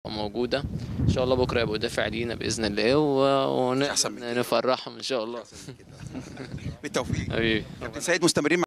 موجودة ان شاء الله. بكره يبقوا دافع لينا باذن الله أحسن من ونقدر كده. نفرحهم ان شاء الله. بالتوفيق. حبيبي. كابتن سيد، مستمرين